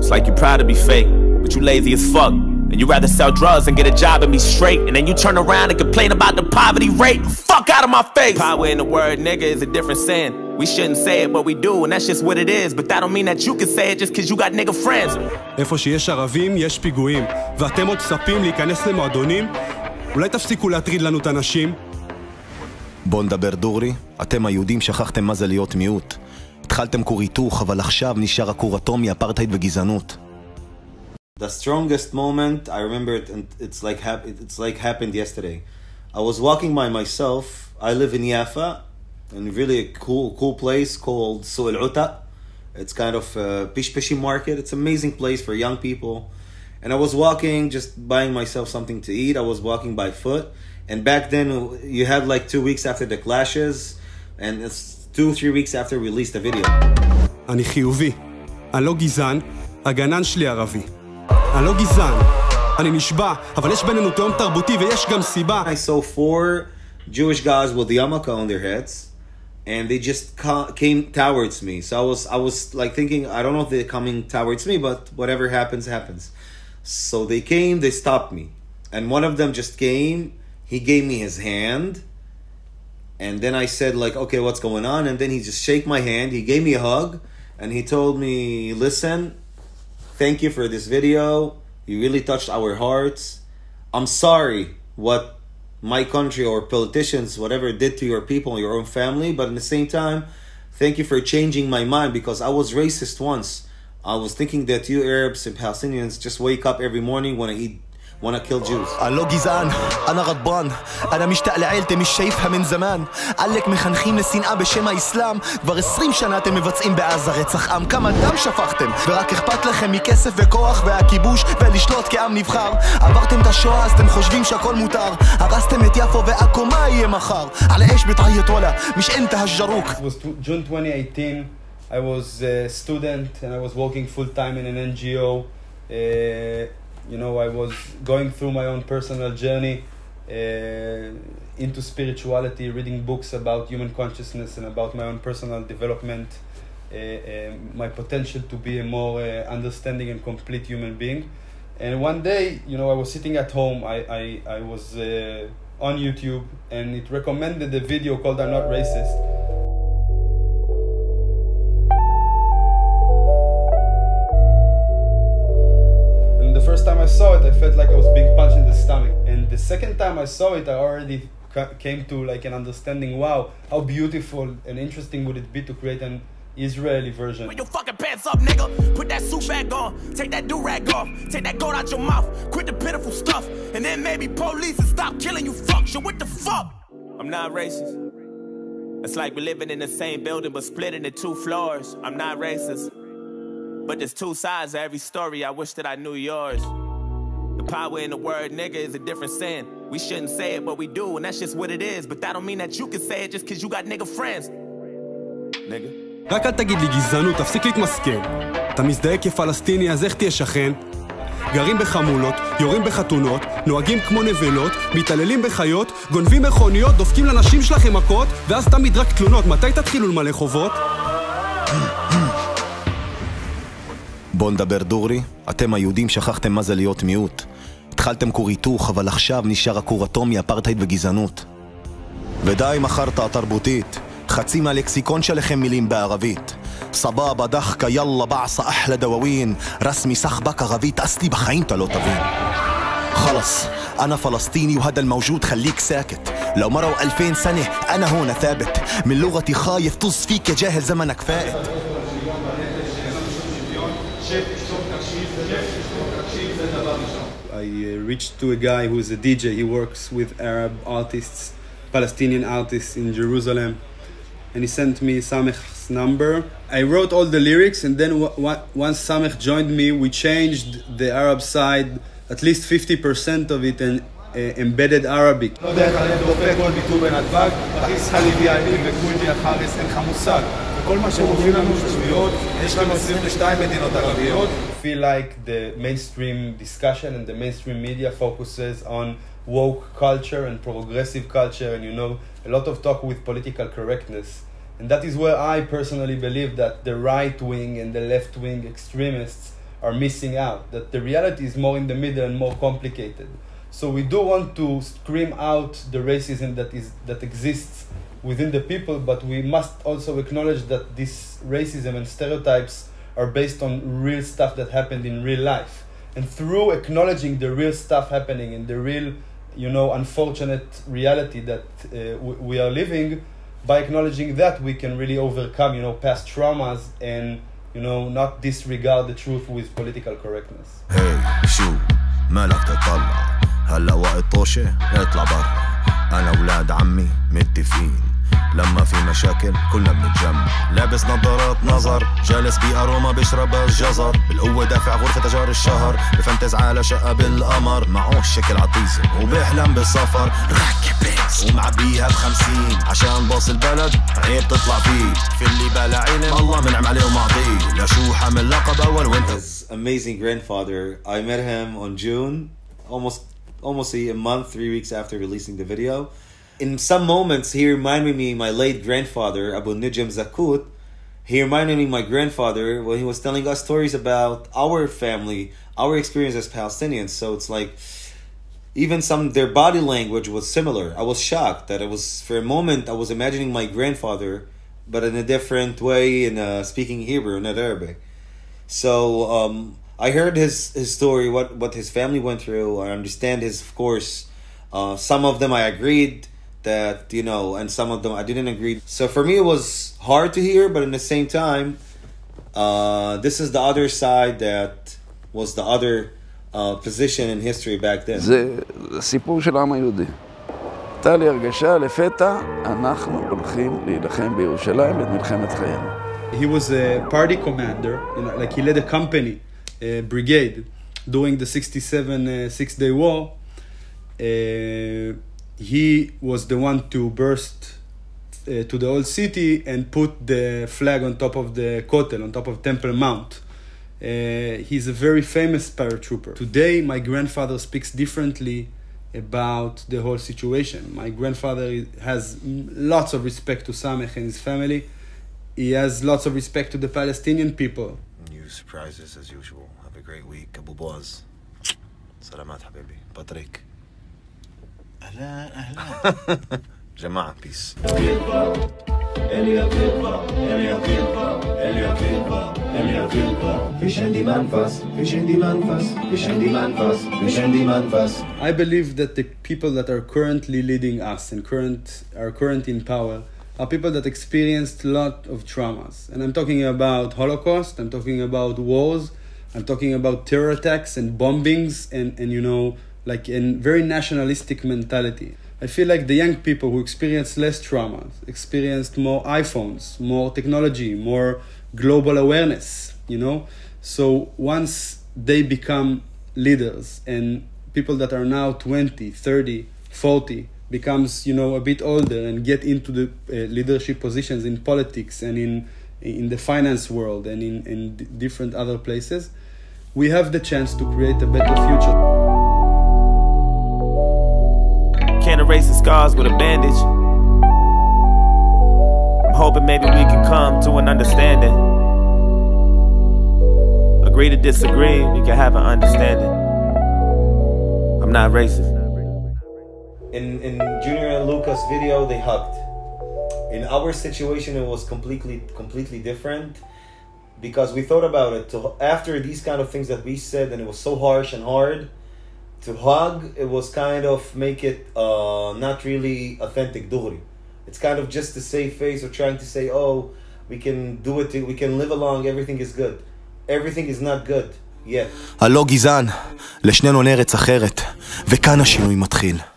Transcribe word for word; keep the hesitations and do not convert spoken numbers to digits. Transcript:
It's like you're proud to be fake, but you lazy as fuck. And you rather sell drugs and get a job and be straight. And then you turn around and complain about the poverty rate. Fuck out of my face. Power in the word nigga is a different sin. We shouldn't say it, but we do, and that's just what it is. But that don't mean that you can say it just cause you got nigga friends. איפה שיש ערבים, יש פיגועים. ואתם עוד צפים להיכנס למועדונים? אולי תפסיקו להטריד לנו את הנשים? בוא נדבר דורי. אתם היהודים שכחתם מה זה להיות מיעוט. התחלתם כור היתוך, אבל עכשיו נשאר הכור אטומי, אפרטהייד וגזענות. The strongest moment, I remember it, and it's like hap- it's like happened yesterday. I was walking by myself. I live in Yafa, in really a cool cool place called Suq al-Uta. It's kind of a pish-pishi market. It's an amazing place for young people. And I was walking, just buying myself something to eat. I was walking by foot. And back then, you had like two weeks after the clashes, and it's two, three weeks after we released the video. אני חיובי. אני לא גזען. הגנן שלי ערבי. אני לא גזען. אני נשבע, אבל יש בינינו תאום תרבותי ויש גם סיבה. I saw four Jewish guys with the yarmulke on their heads, and they just came towards me. So I was, I was like thinking, I don't know if they're coming towards me, but whatever happens, happens. So they came, they stopped me. And one of them just came, he gave me his hand, and then I said like, okay, what's going on? And then he just shook my hand, he gave me a hug, and he told me, listen, thank you for this video. You really touched our hearts. I'm sorry what my country or politicians, whatever, did to your people, your own family. But at the same time, thank you for changing my mind, because I was racist once. I was thinking that you Arabs and Palestinians just wake up every morning, want to eat, want to kill Jews. אני לא גזען, أنا غضبان. أنا משתاق לעيلتي, مش شايفها من زمان. قالك מחנכים לשנאה בשם האסלאם. כבר עשרים שנה אתם מבצעים בעזה רצח עם. כמה דם שפכתם, ורק אכפת לכם מכסף וכוח והכיבוש ולשלוט כעם נבחר. עברתם את השואה, אז אתם חושבים שהכל מותר. הרסתם את יפו ועכו, מה יהיה מחר? על אש בטעיית ולה, מש אנت هالجروك. It was June twenty eighteen. I was a student and I was working full time in an N G O. Uh, You know, I was going through my own personal journey uh, into spirituality, reading books about human consciousness and about my own personal development, uh, uh, my potential to be a more uh, understanding and complete human being. And one day, you know, I was sitting at home, I, I, I was uh, on YouTube, and it recommended a video called I'm Not Racist. The first time I saw it, I felt like I was being punched in the stomach. And the second time I saw it, I already ca- came to like an understanding, wow, how beautiful and interesting would it be to create an Israeli version. Put your fucking pants up, nigga. Put that suit back on. Take that do-rag off. Take that gold out your mouth. Quit the pitiful stuff. And then maybe police and stop killing you fuck. So what the fuck? I'm not racist. It's like we're living in the same building but split into two floors. I'm not racist. But there's two sides to every story. I wish that I knew yours. The power in the word nigga is a different sin. We shouldn't say it, but we do, and that's just what it is. But that don't mean that you can say it just cause you got nigga friends. Nigga. רק אל תגיד לי גזענות, תפסיק להתמסכן. אתה מזדהה כפלסטיני, אז איך תהיה שכן? גרים בחמולות, יורים בחתונות, נוהגים כמו נבלות, מתעללים בחיות, גונבים מכוניות, דופקים לנשים שלכם מכות, ואז תמיד רק תלונות. מתי תתחילו למלא חובות? בוא נדבר דורי. אתם היהודים שכחתם מה זה להיות מיעוט. התחלתם כור היתוך, אבל עכשיו נשאר הכור אטומי, אפרטהייד וגזענות. ודי עם החרטא התרבותית. חצי מהלקסיקון שלכם מילים בערבית. סבבה, דחקה, יאללה, בעסה, אחלה דוואווין. רסמי סחבק ערבית, אסלי בחיים אתה לא תבין. خلص أنا فلسطيني وهذا الموجود خليك ساكت. لو مروا ألفين سنة أنا هون ثابت. من لغتي خايف طز فيك يا جاهل زمنك فائت. I uh, reached to a guy who is a D J. He works with Arab artists, Palestinian artists in Jerusalem. And he sent me Samech's number. I wrote all the lyrics, and then w- w- once Samech joined me, we changed the Arab side, at least fifty percent of it, and uh, embedded Arabic. I feel like the mainstream discussion and the mainstream media focuses on woke culture and progressive culture, and you know, a lot of talk with political correctness. And that is where I personally believe that the right wing and the left wing extremists are missing out, that the reality is more in the middle and more complicated. So we do want to scream out the racism that is that exists within the people, but we must also acknowledge that this racism and stereotypes are based on real stuff that happened in real life. And through acknowledging the real stuff happening and the real, you know, unfortunate reality that uh, w- we are living, by acknowledging that, we can really overcome, you know, past traumas and, you know, not disregard the truth with political correctness. Hey, شو مالك تطلع هلا وقت طوشة اطلع برا أنا ولاد عمي متفقين لما في مشاكل كلنا بنتجمع لابس نظارات نظر جالس بأروما بيشرب الجزر بالقوة دافع غرفة أجار الشهر بفنتز على شقة بالقمر معه شكل عطيزة وبيحلم بالسفر راكب بيس ومعبيها بخمسين عشان باص البلد عيب تطلع فيه في اللي بلا علم الله منعم عليه ومعطيه لشو حامل لقب أول وانت. His amazing grandfather. I met him on June, almost almost a month, three weeks after releasing the video. In some moments, he reminded me of my late grandfather, Abu Nijam Zakut. He reminded me of my grandfather when he was telling us stories about our family, our experience as Palestinians. So it's like, even some their body language was similar. I was shocked that it was, for a moment, I was imagining my grandfather, but in a different way, in uh, speaking Hebrew, not Arabic. So um, I heard his, his story, what, what his family went through. I understand his, of course, uh, some of them I agreed that, you know, and some of them I didn't agree. So for me, it was hard to hear, but at the same time, uh, this is the other side that was the other uh, position in history back then. זה סיפור של העם היהודי. הייתה לי הרגשה לפתע, אנחנו הולכים להילחם בירושלים את מלחמת חיינו. He was a party commander, you know, like he led a company, a brigade, during the sixty-seven uh, Six-Day War. Uh, he was the one to burst uh, to the old city and put the flag on top of the Kotel, on top of Temple Mount. Uh, he's a very famous paratrooper. Today, my grandfather speaks differently about the whole situation. My grandfather has lots of respect to Samech and his family. He has lots of respect to the Palestinian people. New surprises as usual. Have a great week. Abu Boaz. Salamat habibi. Patrick. أهلا أهلا. جماعة peace. I believe that the people that are currently leading us and current are current in power are people that experienced a lot of traumas. And I'm talking about Holocaust, I'm talking about wars, I'm talking about terror attacks and bombings and, and you know, like a very nationalistic mentality. I feel like the young people who experienced less traumas, experienced more iPhones, more technology, more global awareness, you know? So once they become leaders and people that are now twenty, thirty, forty becomes, you know, a bit older and get into the uh, leadership positions in politics and in in the finance world and in, in different other places, we have the chance to create a better future. Can't erase the scars with a bandage. I'm hoping maybe we can come to an understanding. Agree to disagree, we can have an understanding. I'm not racist. In in Junior and Lucas' video, they hugged. In our situation, it was completely completely different because we thought about it. To, after these kind of things that we said, and it was so harsh and hard, to hug, it was kind of make it uh, not really authentic dugri. It's kind of just to save face or trying to say, oh, we can do it, we can live along, everything is good. Everything is not good yet. הלא גזען, לשנינו ארץ אחרת, וכאן השינוי מתחיל.